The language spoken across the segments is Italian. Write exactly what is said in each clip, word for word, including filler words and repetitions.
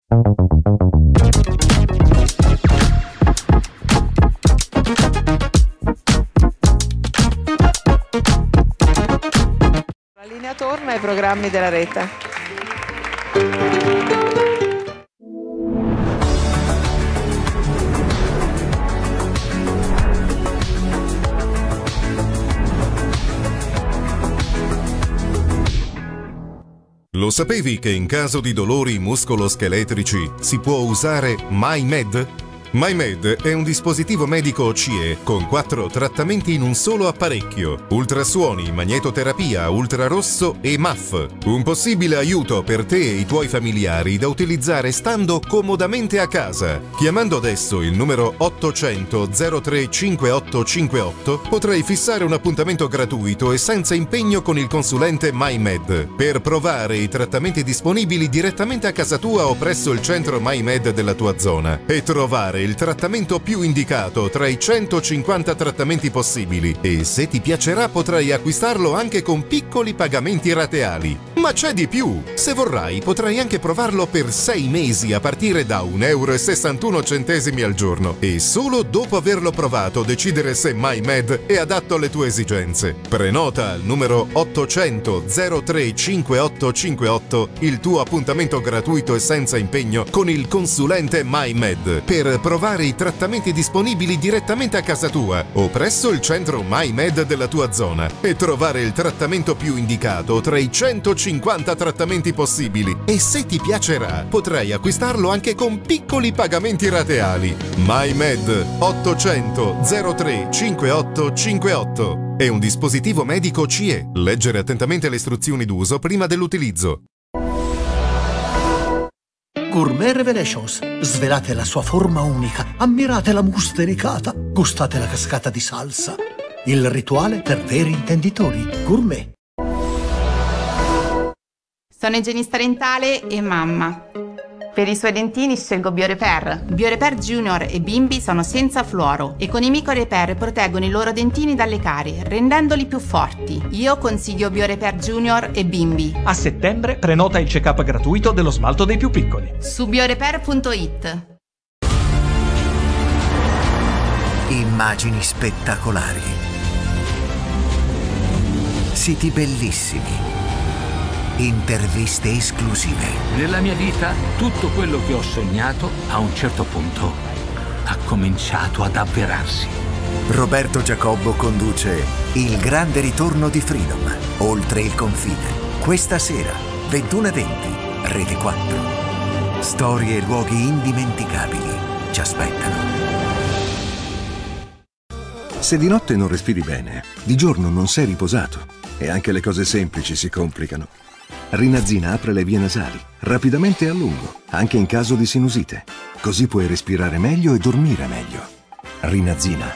La linea torna ai programmi della rete. Lo sapevi che in caso di dolori muscoloscheletrici si può usare MyMed? MyMed è un dispositivo medico C E con quattro trattamenti in un solo apparecchio: ultrasuoni, magnetoterapia, ultrarosso e M A F. Un possibile aiuto per te e i tuoi familiari da utilizzare stando comodamente a casa. Chiamando adesso il numero ottocento zero tre cinquantotto cinquantotto potrai fissare un appuntamento gratuito e senza impegno con il consulente MyMed per provare i trattamenti disponibili direttamente a casa tua o presso il centro MyMed della tua zona e trovare il trattamento più indicato tra i centocinquanta trattamenti possibili, e se ti piacerà potrai acquistarlo anche con piccoli pagamenti rateali. Ma c'è di più! Se vorrai potrai anche provarlo per sei mesi a partire da un euro e sessantuno centesimi al giorno e solo dopo averlo provato decidere se MyMed è adatto alle tue esigenze. Prenota al numero ottocento zero tre cinquantotto cinquantotto il tuo appuntamento gratuito e senza impegno con il consulente MyMed per provare i trattamenti disponibili direttamente a casa tua o presso il centro MyMed della tua zona e trovare il trattamento più indicato tra i centocinquanta trattamenti possibili, e se ti piacerà potrai acquistarlo anche con piccoli pagamenti rateali. MyMed ottocento zero tre cinquantotto cinquantotto è un dispositivo medico C E. Leggere attentamente le istruzioni d'uso prima dell'utilizzo. Gourmet Revelations. Svelate la sua forma unica, ammirate la mousse delicata, gustate la cascata di salsa. Il rituale per veri intenditori. Gourmet. Sono igienista dentale e mamma. Per i suoi dentini scelgo BioRepair. BioRepair Junior e Bimbi sono senza fluoro e con i MicoRepair proteggono i loro dentini dalle carie, rendendoli più forti. Io consiglio BioRepair Junior e Bimbi. A settembre prenota il check-up gratuito dello smalto dei più piccoli. Su biorepair punto it. Immagini spettacolari. Siti bellissimi. Interviste esclusive. Nella mia vita, tutto quello che ho sognato, a un certo punto, ha cominciato ad avverarsi. Roberto Giacobbo conduce Il grande ritorno di Freedom, oltre il confine. Questa sera, ventuno e venti, Rete quattro. Storie e luoghi indimenticabili ci aspettano. Se di notte non respiri bene, di giorno non sei riposato e anche le cose semplici si complicano. Rinazina apre le vie nasali, rapidamente e a lungo, anche in caso di sinusite. Così puoi respirare meglio e dormire meglio. Rinazina.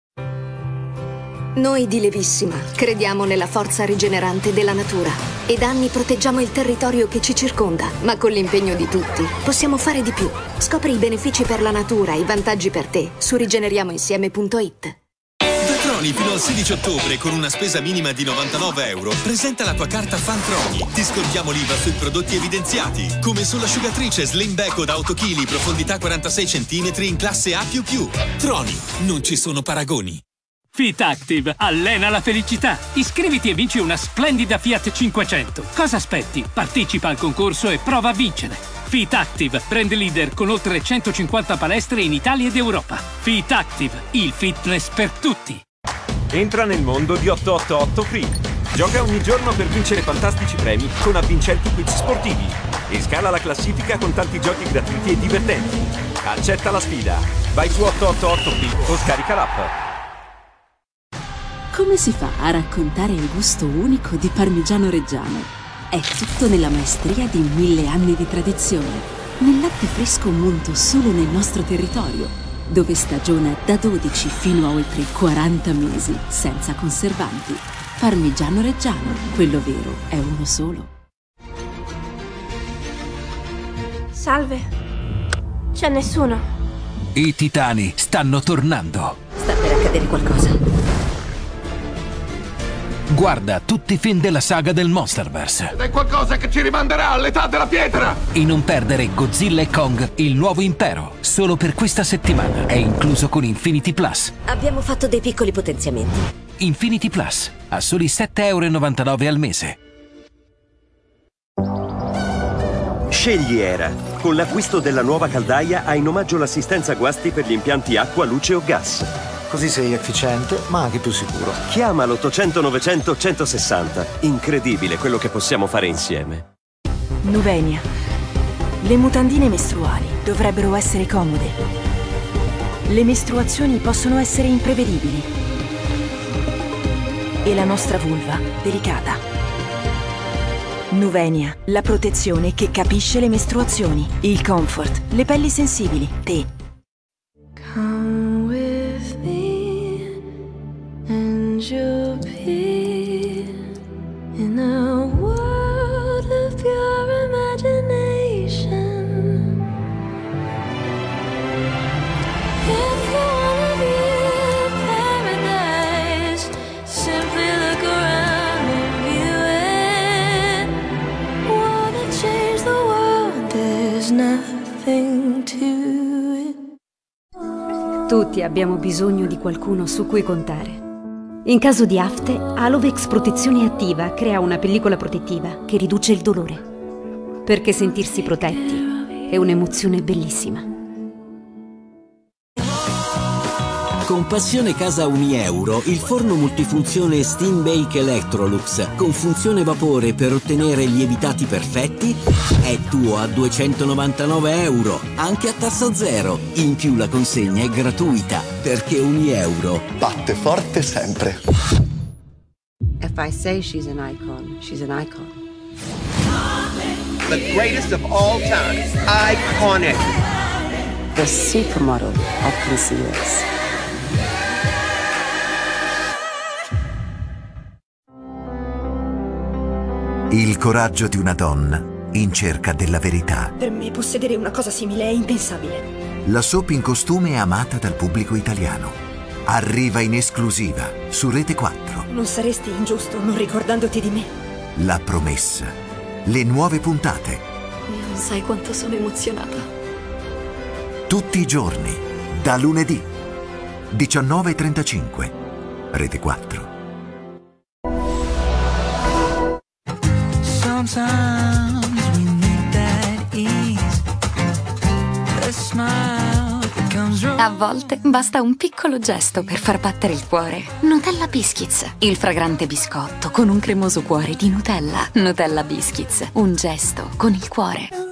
Noi di Levissima crediamo nella forza rigenerante della natura e da anni proteggiamo il territorio che ci circonda, ma con l'impegno di tutti possiamo fare di più. Scopri i benefici per la natura e i vantaggi per te su rigeneriamoinsieme punto it. Troni fino al sedici ottobre con una spesa minima di novantanove euro. Presenta la tua carta Fantroni. Ti scontiamo l'I V A sui prodotti evidenziati, come sull'asciugatrice Slim Beko da otto chili, profondità quarantasei centimetri in classe A più più. Troni, non ci sono paragoni. Fit Active allena la felicità. Iscriviti e vinci una splendida Fiat cinquecento. Cosa aspetti? Partecipa al concorso e prova a vincere. Fit Active, brand leader con oltre centocinquanta palestre in Italia ed Europa. Fit Active, il fitness per tutti. Entra nel mondo di ottocentottantotto Free. Gioca ogni giorno per vincere fantastici premi con avvincenti quiz sportivi e scala la classifica con tanti giochi gratuiti e divertenti. Accetta la sfida. Vai su ottocentottantotto Free o scarica l'app. Come si fa a raccontare il gusto unico di Parmigiano Reggiano? È tutto nella maestria di mille anni di tradizione, nel latte fresco munto solo nel nostro territorio, dove stagiona da dodici fino a oltre quaranta mesi, senza conservanti. Parmigiano Reggiano, quello vero, è uno solo. Salve. C'è nessuno. I titani stanno tornando. Sta per accadere qualcosa. Guarda tutti i film della saga del Monsterverse. Ed è qualcosa che ci rimanderà all'età della pietra! E non perdere Godzilla e Kong, il nuovo impero. Solo per questa settimana. È incluso con Infinity Plus. Abbiamo fatto dei piccoli potenziamenti. Infinity Plus, a soli sette e novantanove euro al mese. Scegli Era. Con l'acquisto della nuova caldaia hai in omaggio l'assistenza guasti per gli impianti acqua, luce o gas. Così sei efficiente, ma anche più sicuro. Chiama l'ottocento novecento centosessanta. Incredibile quello che possiamo fare insieme. Nuvenia. Le mutandine mestruali dovrebbero essere comode. Le mestruazioni possono essere imprevedibili. E la nostra vulva delicata. Nuvenia, la protezione che capisce le mestruazioni. Il comfort, le pelli sensibili, te. Come with me and you'll be in a world of pure imagination. If you wanna be in paradise, simply look around and view it. Wanna change the world, there's nothing to it. Tutti abbiamo bisogno di qualcuno su cui contare. In caso di afte, Alovex Protezione Attiva crea una pellicola protettiva che riduce il dolore. Perché sentirsi protetti è un'emozione bellissima. Con Passione Casa Unieuro, il forno multifunzione Steam Bake Electrolux con funzione vapore per ottenere lievitati perfetti è tuo a duecentonovantanove euro, anche a tassa zero. In più la consegna è gratuita, perché Unieuro batte forte sempre. If I say she's an icon, she's an icon. The greatest of all time. Iconic. The supermodel of concealers. Il coraggio di una donna in cerca della verità. Per me possedere una cosa simile è impensabile. La soap in costume è amata dal pubblico italiano. Arriva in esclusiva su Rete quattro. Non saresti ingiusto non ricordandoti di me. La promessa. Le nuove puntate. Non sai quanto sono emozionata. Tutti i giorni, da lunedì, diciannove e trentacinque. Rete quattro. A volte basta un piccolo gesto per far battere il cuore. Nutella Biscuits, il fragrante biscotto con un cremoso cuore di Nutella. Nutella Biscuits, un gesto con il cuore.